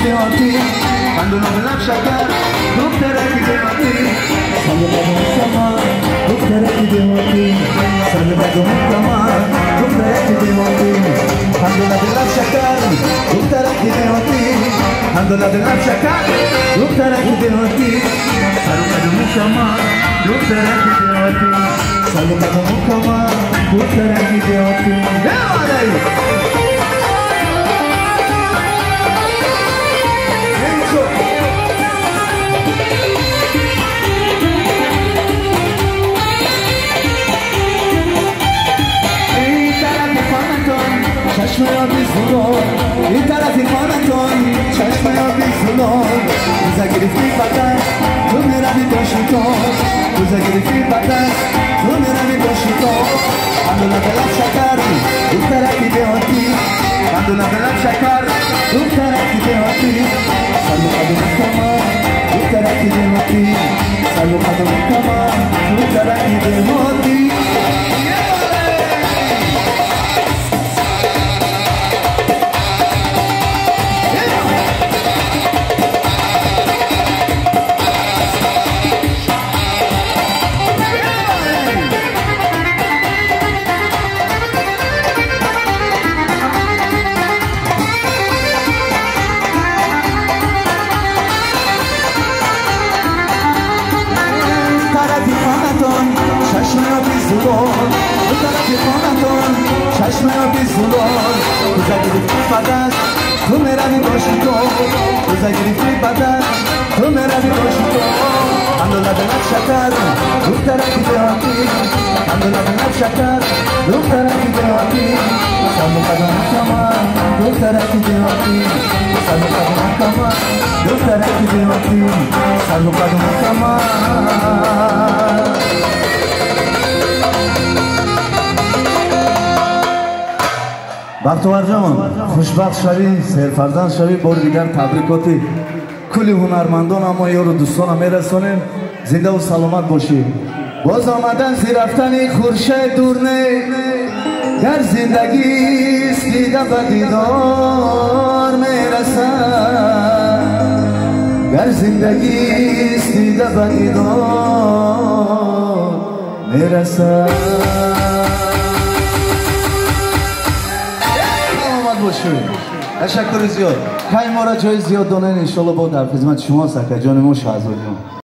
دیاتی خندونا بلب شکر دخترکی دیاتی سالی بدون کمان دخترکی دیاتی سالی بدون کمان دخترکی دیاتی خندونا بلب شکر دخترکی دیاتی خندونا بلب شکر دخترکی دیاتی سالی بدون کمان دخترکی دیاتی سالی بدون کمان دخترکی دیاتی چشم آبی زلال این طرفی خانتان چشم آبی زلال روزا گرفتی بدن تو میروی با شیطان روزا گرفتی بدن تو میروی با شیطان خندونا بلب شکر دخترکی دیاتی خندونا بلب شکر دخترکی دیاتی سالو قدم کمان دخترکی دیاتی سالو قدم کمان دخترکی دیاتی چشم آبی زلال روزا گرفتی بدن تو میروی با شیطان روزا گرفتی بدن تو میروی با شیطان خندونا بلب شکر دخترکی دیاتی خندونا بلب شکر دخترکی دیاتی سالو قدم کمان دخترکی دیاتی سالو قدم کمان دخترکی دیاتی سالو قدم کمان بختور جان خوشبخت شوی سرفرزند شوی بار دیگر تبریکاتی کلی هنرمندان اما یارو دوستان میرسونیم زنده و سلامت باشی باز آمدن زی رفتن خورشید دور نه در زندگی است دیده به دیدار میرسن در زندگی است دیده به دیدار میرسن تشکر زیاد. خیلی ما را جای زیاد دانین انشالله با در خدمت شما سکر جان ما شهزاد جان.